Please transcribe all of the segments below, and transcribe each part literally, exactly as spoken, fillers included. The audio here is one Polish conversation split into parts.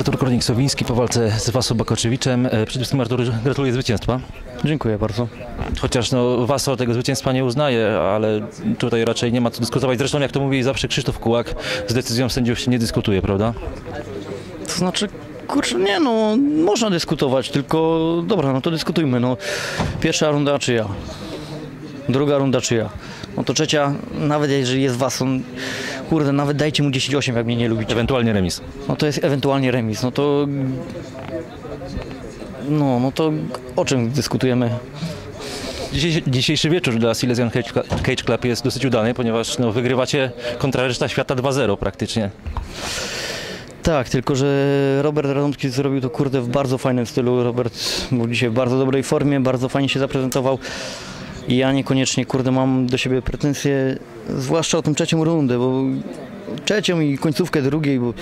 Artur Kornik-Sowiński po walce z Waso Bakoczewiczem. Przede wszystkim, Artur, gratuluję zwycięstwa. Dziękuję bardzo. Chociaż no, Waso tego zwycięstwa nie uznaje, ale tutaj raczej nie ma co dyskutować. Zresztą, jak to mówi zawsze Krzysztof Kułak, z decyzją sędziów się nie dyskutuje, prawda? To znaczy, kurczę, nie no, można dyskutować, tylko dobra, no to dyskutujmy. No. Pierwsza runda czy ja? Druga runda czy ja? No to trzecia, nawet jeżeli jest Waso, kurde, nawet dajcie mu dziesięć osiem, jak mnie nie lubicie. Ewentualnie remis. No to jest ewentualnie remis, no to... No, no to o czym dyskutujemy? Dzisiejszy, dzisiejszy wieczór dla Silesian Cage Club jest dosyć udany, ponieważ no, wygrywacie kontra reszta świata dwa zero praktycznie. Tak, tylko że Robert Radomski zrobił to, kurde, w bardzo fajnym stylu. Robert był dzisiaj w bardzo dobrej formie, bardzo fajnie się zaprezentował. I ja niekoniecznie, kurde, mam do siebie pretensje, zwłaszcza o tą trzecią rundę, bo trzecią i końcówkę drugiej, bo,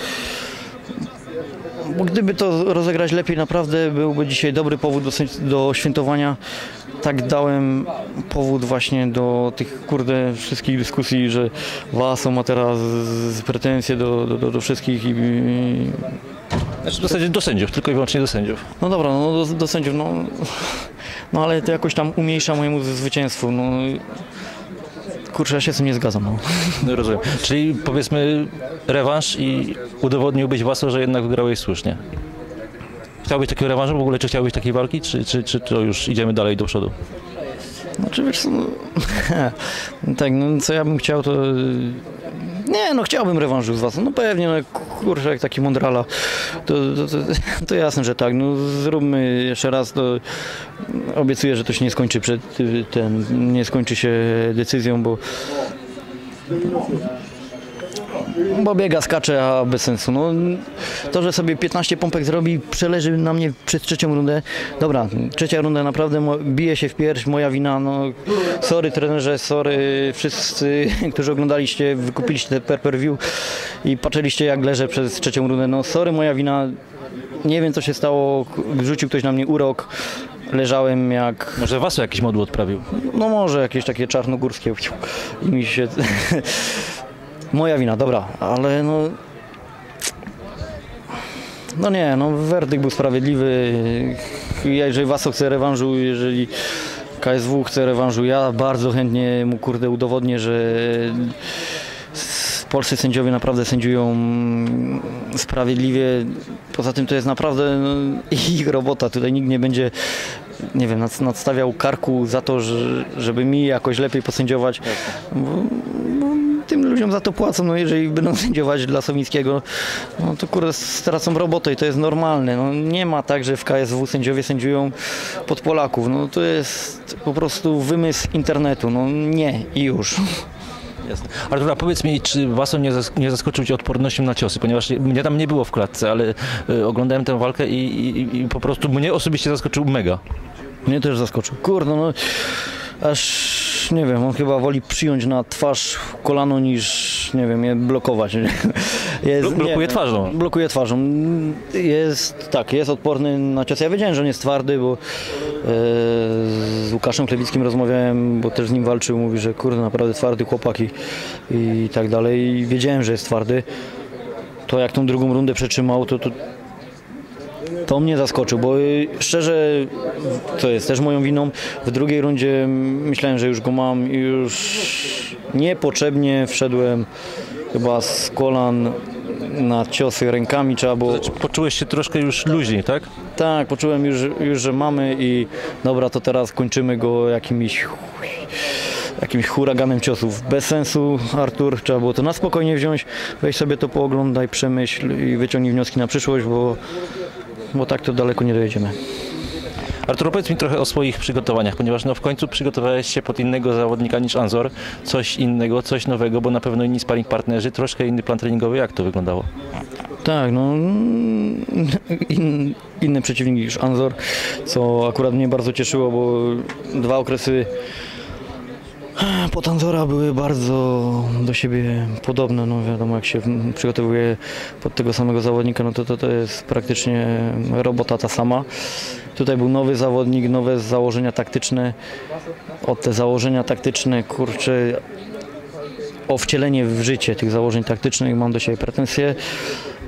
bo gdyby to rozegrać lepiej, naprawdę byłby dzisiaj dobry powód do, do świętowania. Tak dałem powód właśnie do tych, kurde, wszystkich dyskusji, że Waso ma teraz pretensje do, do, do wszystkich i... Znaczy w zasadzie do sędziów, tylko i wyłącznie do sędziów. No dobra, no do, do sędziów, no, no ale to jakoś tam umniejsza mojemu zwycięstwu, no. Kurczę, ja się z tym nie zgadzam. No. No, rozumiem. Czyli powiedzmy rewanż i udowodniłbyś Waso, że jednak wygrałeś słusznie. Chciałbyś takiego rewanżu w ogóle, czy chciałbyś takiej walki, czy, czy, czy to już idziemy dalej do przodu? Znaczy wiesz co, no, tak, no co ja bym chciał, to... Nie, no chciałbym rewanżu z Waso, no pewnie, no kurczę, jak taki Mondrala, to, to, to, to jasne, że tak, no zróbmy jeszcze raz, to obiecuję, że to się nie skończy przed ten, nie skończy się decyzją, bo bo biega, skacze, a bez sensu. No, to, że sobie piętnaście pompek zrobi, przeleży na mnie przez trzecią rundę. Dobra, trzecia runda naprawdę bije się w pierś, moja wina. No, sorry trenerze, sorry wszyscy, którzy oglądaliście, wykupiliście te pay-per-view i patrzyliście, jak leżę przez trzecią rundę. No sorry, moja wina. Nie wiem, co się stało, rzucił ktoś na mnie urok. Leżałem jak... Może Waso jakiś modły odprawił? No może jakieś takie czarnogórskie i mi się... Moja wina, dobra, ale no... No nie, no werdykt był sprawiedliwy. Jeżeli Waso chce rewanżu, jeżeli K S W chce rewanżu, ja bardzo chętnie mu, kurde, udowodnię, że polscy sędziowie naprawdę sędziują sprawiedliwie. Poza tym to jest naprawdę no, ich robota. Tutaj nikt nie będzie, nie wiem, nadstawiał karku za to, że, żeby mi jakoś lepiej posędziować. Bo, bo tym ludziom za to płacą, no jeżeli będą sędziować dla Sowińskiego, no to kurde stracą robotę i to jest normalne. No, nie ma tak, że w K S W sędziowie sędziują pod Polaków. No to jest po prostu wymysł internetu. No nie i już. Jasne. Artur, a powiedz mi, czy Waso nie, zask nie zaskoczył cię odpornością na ciosy, ponieważ mnie tam nie było w klatce, ale y, oglądałem tę walkę i, i, i po prostu mnie osobiście zaskoczył mega. Mnie też zaskoczył. Kurde, no aż nie wiem, on chyba woli przyjąć na twarz kolano niż, nie wiem, je blokować. Jest, blokuje nie, twarzą. Blokuje twarzą. Jest, tak, jest odporny na cios. Ja wiedziałem, że on jest twardy, bo e, z Łukaszem Klewickim rozmawiałem, bo też z nim walczył. Mówi, że kurde, naprawdę twardy chłopak i, i tak dalej. I wiedziałem, że jest twardy. To jak tą drugą rundę przetrzymał, to, to To mnie zaskoczył, bo szczerze, to jest też moją winą, w drugiej rundzie myślałem, że już go mam i już niepotrzebnie wszedłem chyba z kolan na ciosy rękami, trzeba było... Znaczy, poczułeś się troszkę już luźniej, tak? Tak, poczułem już, już, że mamy i dobra, to teraz kończymy go jakimiś... jakimś huraganem ciosów. Bez sensu, Artur, trzeba było to na spokojnie wziąć, weź sobie to pooglądaj, przemyśl i wyciągnij wnioski na przyszłość, bo bo tak to daleko nie dojedziemy. Artur, opowiedz mi trochę o swoich przygotowaniach, ponieważ no w końcu przygotowałeś się pod innego zawodnika niż Anzor, coś innego, coś nowego, bo na pewno inni sparring partnerzy, troszkę inny plan treningowy. Jak to wyglądało? Tak, no in, inny przeciwnik niż Anzor, co akurat mnie bardzo cieszyło, bo dwa okresy pod Anzora były bardzo do siebie podobne. No wiadomo, jak się przygotowuje pod tego samego zawodnika, no to, to to jest praktycznie robota ta sama. Tutaj był nowy zawodnik, nowe założenia taktyczne. O te założenia taktyczne, kurczę, o wcielenie w życie tych założeń taktycznych mam do siebie pretensje.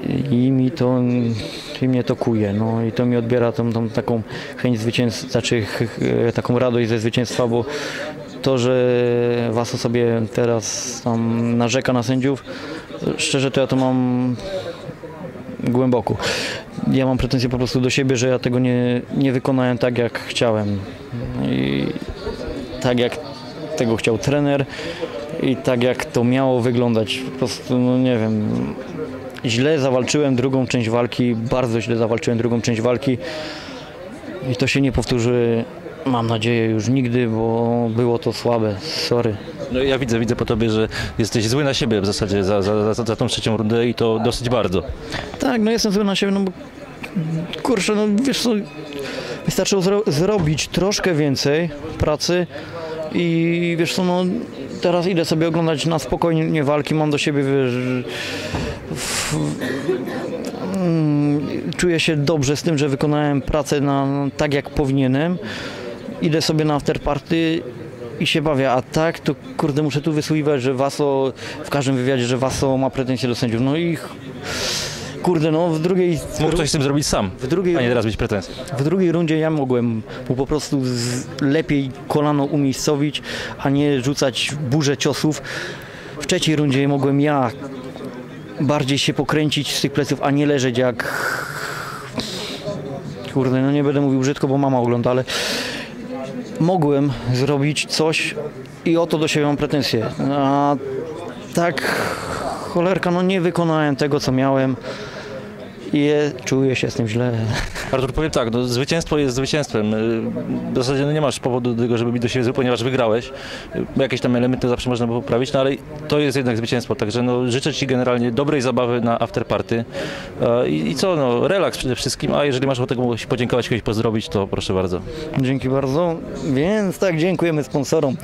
i mi to, i mnie to kuje, no i to mi odbiera tą, tą taką chęć zwycięstwa, znaczy ch- ch- taką radość ze zwycięstwa, bo to, że Waso sobie teraz tam narzeka na sędziów, szczerze to ja to mam głęboko. Ja mam pretensje po prostu do siebie, że ja tego nie, nie wykonałem tak, jak chciałem. I tak, jak tego chciał trener i tak, jak to miało wyglądać. Po prostu, no nie wiem, źle zawalczyłem drugą część walki, bardzo źle zawalczyłem drugą część walki i to się nie powtórzy, mam nadzieję, już nigdy, bo było to słabe. Sorry. No ja widzę, widzę po tobie, że jesteś zły na siebie w zasadzie za, za, za, za tą trzecią rundę i to dosyć bardzo. Tak, no jestem zły na siebie, no bo kurczę, no wiesz co, wystarczyło zro- zrobić troszkę więcej pracy i wiesz co, no teraz idę sobie oglądać na spokojnie walki, mam do siebie, wiesz, w, mm, czuję się dobrze z tym, że wykonałem pracę na, tak jak powinienem, idę sobie na afterparty i się bawię, a tak to kurde muszę tu wysłuchiwać, że Waso, w każdym wywiadzie, że Waso ma pretensje do sędziów, no i kurde, no w drugiej, Mógł coś z tym zrobić sam, w drugiej, a nie teraz mieć pretensje. w drugiej rundzie ja mogłem mu po prostu z, lepiej kolano umiejscowić, a nie rzucać burzę ciosów. W trzeciej rundzie mogłem ja bardziej się pokręcić z tych pleców, a nie leżeć jak... Kurde, no nie będę mówił brzydko, bo mama ogląda, ale mogłem zrobić coś i o to do siebie mam pretensje. A tak, cholerka, no nie wykonałem tego, co miałem i je, czuję się z tym źle. Artur, powiem tak, no, zwycięstwo jest zwycięstwem. W zasadzie no, nie masz powodu do tego, żeby być do siebie zły, ponieważ wygrałeś. Jakieś tam elementy zawsze można było poprawić, no ale to jest jednak zwycięstwo, także no, życzę Ci generalnie dobrej zabawy na afterparty. E, I, I co, no, relaks przede wszystkim, a jeżeli masz ochotę komuś podziękować, kogoś pozdrowić, to proszę bardzo. Dzięki bardzo. Więc tak, dziękujemy sponsorom.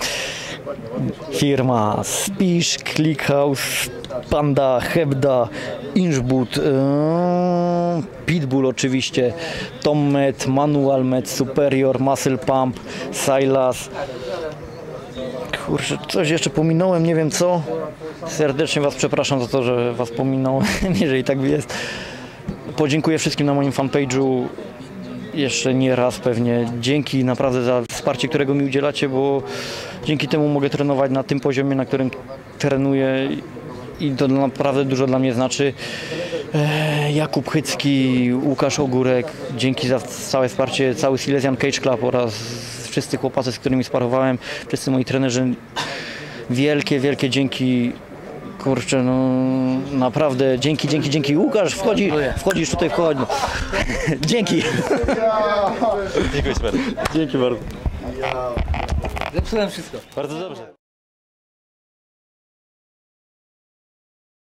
Firma Spisz, Clickhouse, Panda, Hebda, Inchboot, yy, Pitbull oczywiście, Tommed, Manual Med, Superior, Muscle Pump, Silas. Kurczę, coś jeszcze pominąłem, nie wiem co. Serdecznie Was przepraszam za to, że Was pominąłem, jeżeli tak jest. Podziękuję wszystkim na moim fanpage'u. Jeszcze nie raz pewnie. Dzięki naprawdę za wsparcie, którego mi udzielacie, bo dzięki temu mogę trenować na tym poziomie, na którym trenuję i to naprawdę dużo dla mnie znaczy. E, Jakub Chycki, Łukasz Ogórek, dzięki za całe wsparcie, cały Silesian Cage Club oraz wszyscy chłopacy, z którymi sparowałem, wszyscy moi trenerzy. Wielkie, wielkie dzięki. Kurczę, no naprawdę dzięki, dzięki, dzięki. Łukasz, wchodzi, wchodzisz tutaj, wchodź. No. Dzięki. Dziękuję super. Dzięki bardzo. Zepsułem wszystko. Bardzo dobrze.